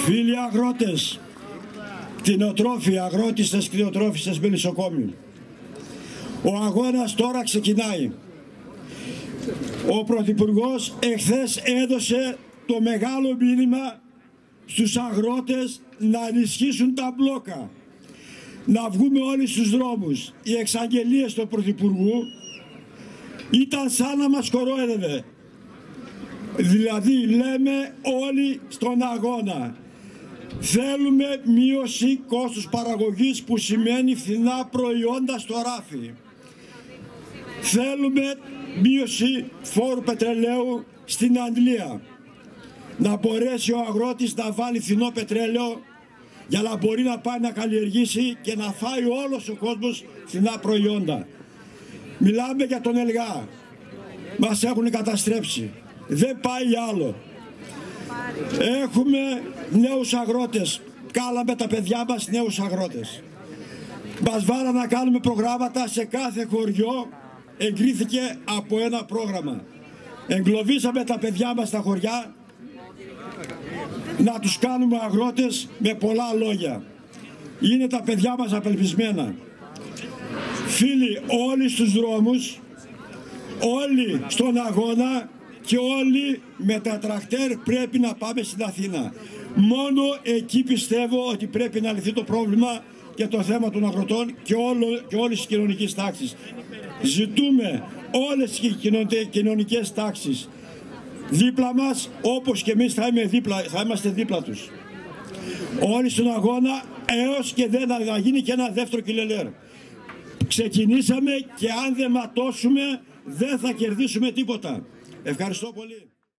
Φίλοι αγρότες, κτηνοτρόφοι, αγρότιστες, κτηνοτρόφισσες μελισσοκόμοι, ο αγώνας τώρα ξεκινάει. Ο Πρωθυπουργός εχθές έδωσε το μεγάλο μήνυμα στους αγρότες να ενισχύσουν τα μπλόκα, να βγούμε όλοι στους δρόμους. Οι εξαγγελίες του Πρωθυπουργού ήταν σαν να μας κορόιδευε. Δηλαδή λέμε όλοι στον αγώνα, θέλουμε μείωση κόστους παραγωγής που σημαίνει φθηνά προϊόντα στο ράφι. Θέλουμε μείωση φόρου πετρελαίου στην αντλία. Να μπορέσει ο αγρότης να βάλει φθηνό πετρέλαιο για να μπορεί να πάει να καλλιεργήσει και να φάει όλος ο κόσμος φθηνά προϊόντα. Μιλάμε για τον ΕΛΓΑ. Μας έχουν καταστρέψει. Δεν πάει άλλο. Έχουμε νέους αγρότες. Κάλαμε τα παιδιά μας νέους αγρότες. Μας βάλα να κάνουμε προγράμματα σε κάθε χωριό. Εγκρίθηκε από ένα πρόγραμμα. Εγκλωβίσαμε τα παιδιά μας στα χωριά να τους κάνουμε αγρότες με πολλά λόγια. Είναι τα παιδιά μας απελπισμένα. Φίλοι, όλοι στους δρόμους, όλοι στον αγώνα και όλοι με τα τρακτέρ πρέπει να πάμε στην Αθήνα. Μόνο εκεί πιστεύω ότι πρέπει να λυθεί το πρόβλημα και το θέμα των αγροτών και όλες τις κοινωνικές τάξεις. Ζητούμε όλες τις κοινωνικές τάξεις δίπλα μας, όπως και εμείς θα είμαστε δίπλα τους. Όλοι στον αγώνα έως και να γίνει και ένα δεύτερο κιλελέρ. Ξεκινήσαμε και αν δεν ματώσουμε δεν θα κερδίσουμε τίποτα. Ευχαριστώ πολύ.